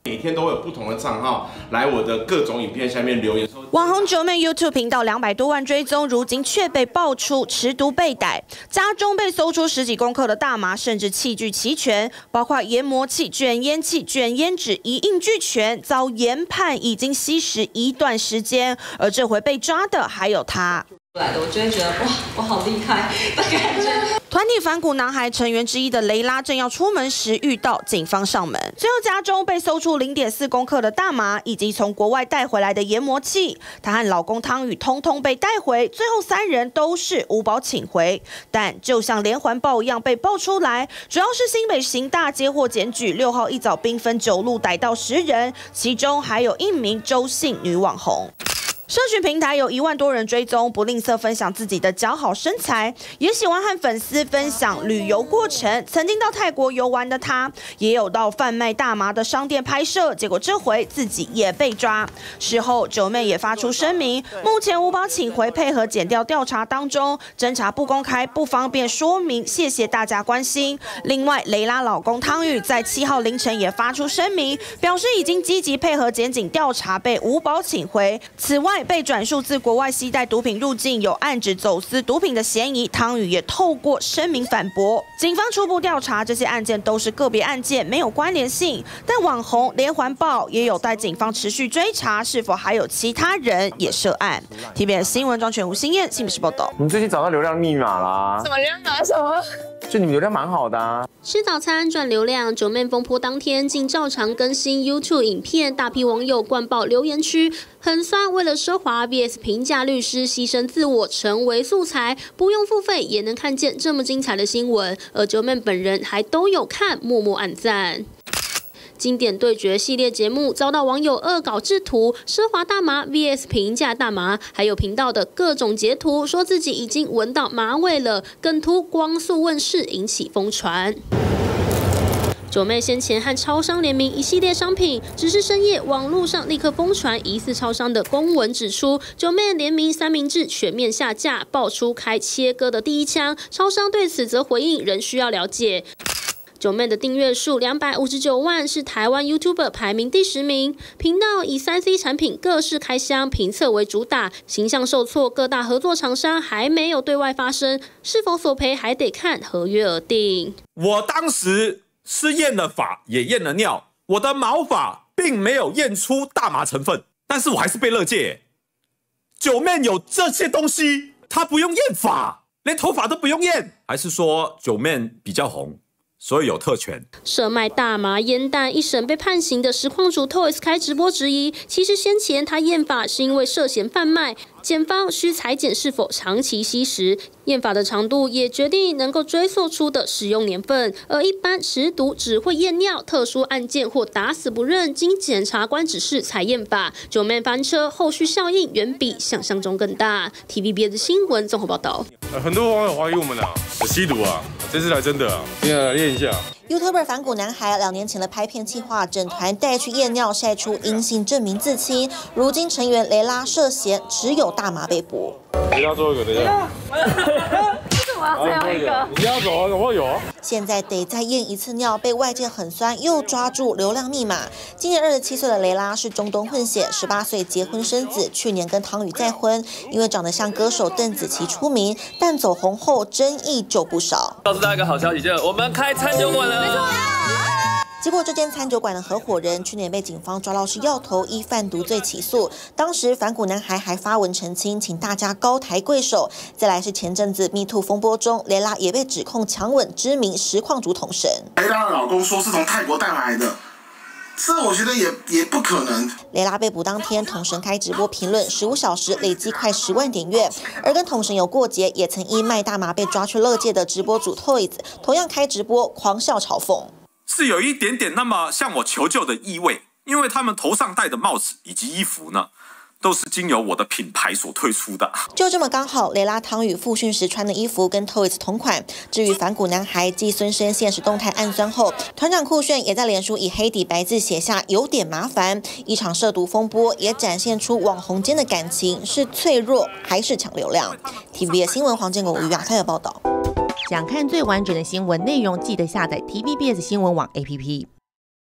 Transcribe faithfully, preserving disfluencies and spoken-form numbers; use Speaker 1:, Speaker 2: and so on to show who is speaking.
Speaker 1: 每天都会有不同的账号来我的各种影片下面留言。
Speaker 2: 网红九妹 YouTube 频道两百多万追踪，如今却被爆出持毒被逮，家中被搜出十几公克的大麻，甚至器具齐全，包括研磨器、卷烟器、卷烟纸一应俱全，遭研判已经吸食一段时间。而这回被抓的还有他。
Speaker 3: 来的，我就会觉得哇，我好厉害的感觉。
Speaker 2: 团体反骨男孩成员之一的雷拉正要出门时，遇到警方上门，最后家中被搜出零点四公克的大麻，以及从国外带回来的研磨器。她和老公汤宇通通被带回，最后三人都是无保请回。但就像连环爆一样被爆出来，主要是新北刑大接获检举，六号一早兵分九路逮到十人，其中还有一名周姓女网红。 社群平台有一万多人追踪，不吝啬分享自己的姣好身材，也喜欢和粉丝分享旅游过程。曾经到泰国游玩的他，也有到贩卖大麻的商店拍摄，结果这回自己也被抓。事后，九妹也发出声明，目前无保请回，配合检调调查当中，侦查不公开，不方便说明，谢谢大家关心。另外，雷拉老公汤宇在七号凌晨也发出声明，表示已经积极配合检警调查，被无保请回。此外， 被转述自国外携带毒品入境，有暗指走私毒品的嫌疑。汤宇也透过声明反驳，警方初步调查这些案件都是个别案件，没有关联性。但网红连环爆也有待警方持续追查，是否还有其他人也涉案。T V B S 新闻庄全吴新燕新北市报道。
Speaker 4: 你最近找到流量密码啦？
Speaker 5: 什么流量码？什么？
Speaker 4: 就你们流量蛮好的啊！
Speaker 5: 吃早餐赚流量，九妹风波当天竟照常更新 YouTube 影片，大批网友灌爆留言区，很酸。为了奢华 V S 平价律师牺牲自我成为素材，不用付费也能看见这么精彩的新闻。而九妹本人还都有看，默默按赞。 经典对决系列节目遭到网友恶搞制图，奢华大麻 V S 平价大麻，还有频道的各种截图，说自己已经闻到麻味了，梗图光速问世，引起疯传。九妹先前和超商联名一系列商品，只是深夜网络上立刻疯传疑似超商的公文，指出九妹联名三明治全面下架，爆出开切割的第一枪。超商对此则回应，仍需要了解。 九妹的订阅数两百五十九万，是台湾 YouTuber 排名第十名。频道以三 C 产品各式开箱评测为主打，形象受挫，各大合作厂商还没有对外发声，是否索赔还得看合约而定。
Speaker 6: 我当时是验了法，也验了尿，我的毛发并没有验出大麻成分，但是我还是被勒戒。九妹有这些东西，她不用验法，连头发都不用验，还是说九妹比较红？ 所以有特权。
Speaker 5: 涉卖大麻烟弹一审被判刑的实况主 Toys 开直播质疑，其实先前他验法是因为涉嫌贩卖，检方需裁检是否长期吸食，验法的长度也决定能够追溯出的使用年份。而一般食毒只会验尿，特殊案件或打死不认，经检察官指示才验法。九妹翻车后续效应远比想象中更大。T V B S 新闻综合报道。
Speaker 7: 很多网友怀疑我们啊，吸毒啊，这次来真的啊，今天来练一下。
Speaker 8: YouTuber 反骨男孩两年前的拍片计划，整团带去验尿，晒出阴性证明自清。如今成员雷拉涉嫌持有大麻被捕。
Speaker 7: 等一下，最后一个，等一下。
Speaker 5: 为什么要最后一个？
Speaker 7: 你要走啊，有没有啊？
Speaker 8: 现在得再验一次尿，被外界很酸，又抓住流量密码。今年二十七岁的雷拉是中东混血，十八岁结婚生子，去年跟汤宇再婚，因为长得像歌手邓紫棋出名，但走红后争议就不少。
Speaker 9: 告诉大家一个好消息，就是我们开餐酒馆了。没错。
Speaker 8: 结果，这间餐酒馆的合伙人去年被警方抓到是药头，依贩毒罪起诉。当时反骨男孩还发文澄清，请大家高抬贵手。再来是前阵子 Me Too 风波中，雷拉也被指控强吻知名实况主统神。
Speaker 10: 雷拉的老公说是从泰国带回来的，这我觉得也也不可能。
Speaker 8: 雷拉被捕当天，统神开直播评论，十五小时累积快十万点阅。而跟统神有过节，也曾因卖大麻被抓去勒戒的直播主 Toys， 同样开直播狂笑嘲讽。
Speaker 6: 是有一点点那么向我求救的意味，因为他们头上戴的帽子以及衣服呢，都是经由我的品牌所推出的。
Speaker 8: 就这么刚好，雷拉汤宇复训时穿的衣服跟 Toys 同款。至于反骨男孩继孙生现实动态暗酸后，团长酷炫也在脸书以黑底白字写下有点麻烦。一场涉毒风波也展现出网红间的感情是脆弱还是抢流量。T V B S 新闻黄建国、吴雅泰的报道。
Speaker 11: 想看最完整的新闻内容，记得下载 T V B S 新闻网 A P P。